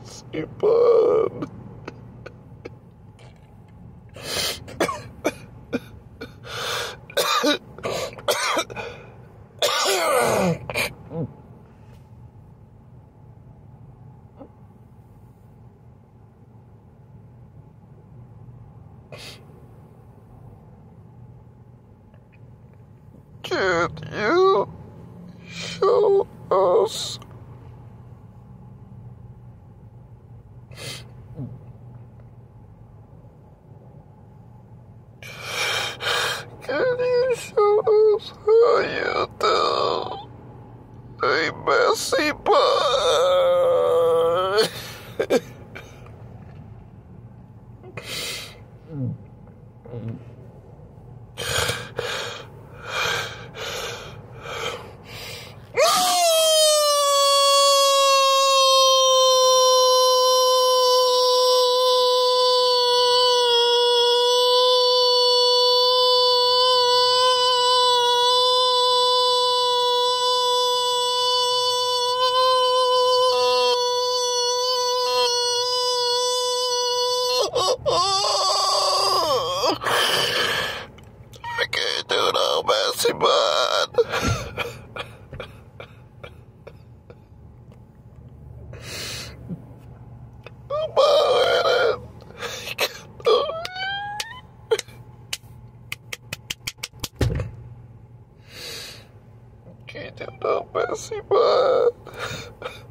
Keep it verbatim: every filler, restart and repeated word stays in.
Simpan. Can you show us? Can you show us how you do a messy pie? I can't do no messy bud. I'm it. Can't do no messy bud.